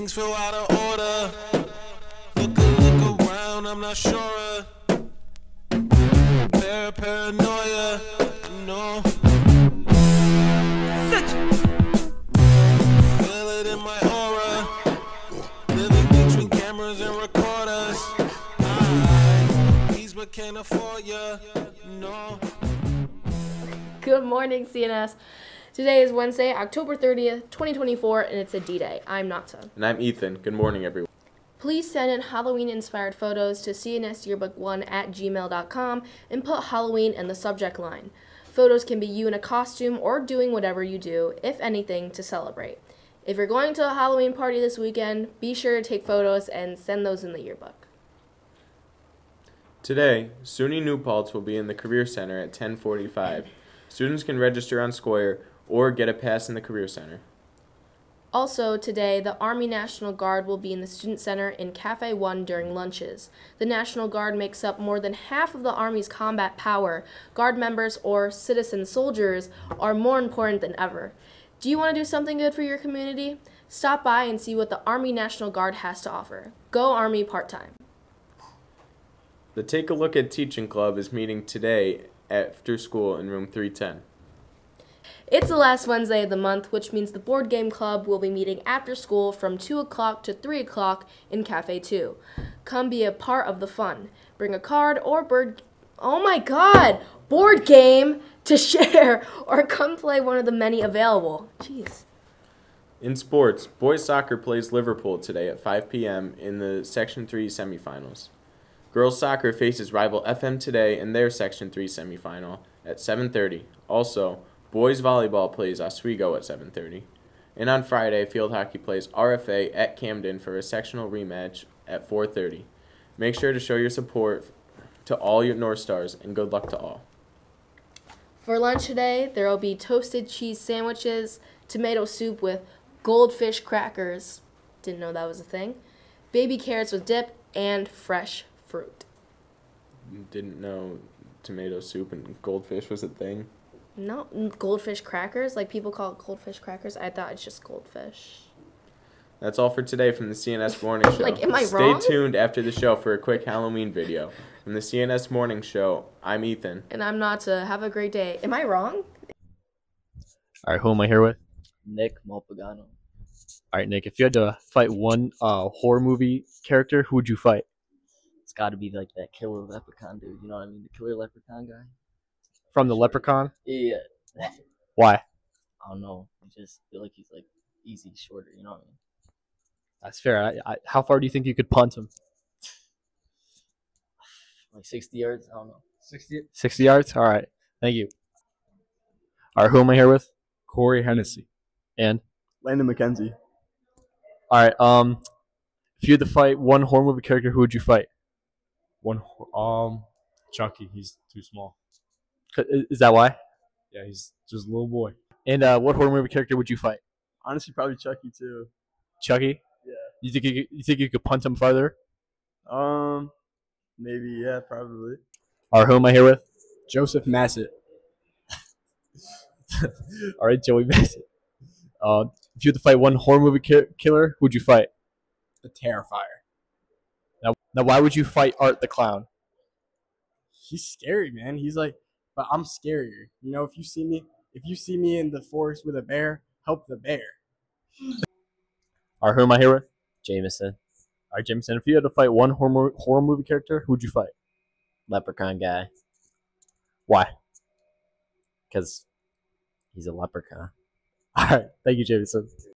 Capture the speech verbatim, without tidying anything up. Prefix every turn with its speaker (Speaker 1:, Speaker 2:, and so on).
Speaker 1: Things feel out of order. Look, look around, I'm not sure. Par paranoia, no. Sit. Feel it in my aura. Living between cameras and recorders. I, these but can't afford ya, no.
Speaker 2: Good morning, C N S. Today is Wednesday, October thirtieth, twenty twenty-four, and it's a D-Day. I'm Natsa.
Speaker 3: And I'm Ethan. Good morning, everyone.
Speaker 2: Please send in Halloween-inspired photos to C N S yearbook one at gmail dot com and put Halloween in the subject line. Photos can be you in a costume or doing whatever you do, if anything, to celebrate. If you're going to a Halloween party this weekend, be sure to take photos and send those in the yearbook.
Speaker 3: Today, SUNY New Paltz will be in the Career Center at ten forty-five. Students can register on Square or get a pass in the Career Center.
Speaker 2: Also, today, the Army National Guard will be in the Student Center in Cafe one during lunches. The National Guard makes up more than half of the Army's combat power. Guard members, or citizen soldiers, are more important than ever. Do you want to do something good for your community? Stop by and see what the Army National Guard has to offer. Go Army part-time.
Speaker 3: The Take a Look at Teaching Club is meeting today after school in room three ten.
Speaker 2: It's the last Wednesday of the month, which means the Board Game Club will be meeting after school from two o'clock to three o'clock in Cafe two. Come be a part of the fun. Bring a card or bird... Oh my god! Board game to share, or come play one of the many available. Jeez.
Speaker 3: In sports, boys soccer plays Liverpool today at five p m in the Section three semifinals. Girls soccer faces rival F M today in their Section three semifinal at seven thirty. Also, boys volleyball plays Oswego at seven thirty. And on Friday, field hockey plays R F A at Camden for a sectional rematch at four thirty. Make sure to show your support to all your North Stars, and good luck to all.
Speaker 2: For lunch today, there will be toasted cheese sandwiches, tomato soup with goldfish crackers, didn't know that was a thing, baby carrots with dip, and fresh fruit.
Speaker 3: Didn't know tomato soup and goldfish was a thing.
Speaker 2: No, goldfish crackers, like people call it goldfish crackers. I thought it's just goldfish.
Speaker 3: That's all for today from the C N S Morning Show.
Speaker 2: Like, am I
Speaker 3: Stay
Speaker 2: wrong?
Speaker 3: tuned after the show for a quick Halloween video. From the C N S Morning Show, I'm Ethan.
Speaker 2: And I'm Natsa. Have a great day. Am I wrong?
Speaker 4: All right, who am I here with?
Speaker 5: Nick Malpagano.
Speaker 4: All right, Nick, if you had to fight one uh, horror movie character, who would you fight?
Speaker 5: It's got to be like that killer leprechaun dude. You know what I mean? The killer leprechaun guy.
Speaker 4: From the Leprechaun?
Speaker 5: Yeah.
Speaker 4: Why?
Speaker 5: I don't know. I just feel like he's like easy, shorter. You know what I mean?
Speaker 4: That's fair. I, I, how far do you think you could punt him?
Speaker 5: Like sixty yards. I don't know.
Speaker 4: sixty? sixty yards? All right. Thank you. All right, who am I here with?
Speaker 6: Corey Hennessy.
Speaker 4: And?
Speaker 6: Landon McKenzie.
Speaker 4: All right. Um, if you had to fight one horror movie character, who would you fight?
Speaker 6: One, um, Chucky. He's too small.
Speaker 4: Is that why?
Speaker 6: Yeah, he's just a little boy.
Speaker 4: And uh, what horror movie character would you fight?
Speaker 6: Honestly, probably Chucky too.
Speaker 4: Chucky?
Speaker 6: Yeah.
Speaker 4: You think you, you think you could punt him farther?
Speaker 6: Um, maybe yeah, probably.
Speaker 4: All right, who am I here with?
Speaker 6: Joseph Massett.
Speaker 4: All right, Joey Bassett. Uh, if you had to fight one horror movie ki- killer, who would you fight?
Speaker 6: The Terrifier.
Speaker 4: Now, now, why would you fight Art the Clown?
Speaker 6: He's scary, man. He's like, but I'm scarier. You know, if you see me, if you see me in the forest with a bear, help the bear.
Speaker 4: All right, who am I here with?
Speaker 5: Jameson.
Speaker 4: All right, Jameson. If you had to fight one horror, horror movie character, who would you fight?
Speaker 5: Leprechaun guy.
Speaker 4: Why?
Speaker 5: Because he's a leprechaun.
Speaker 4: All right, thank you, Jameson.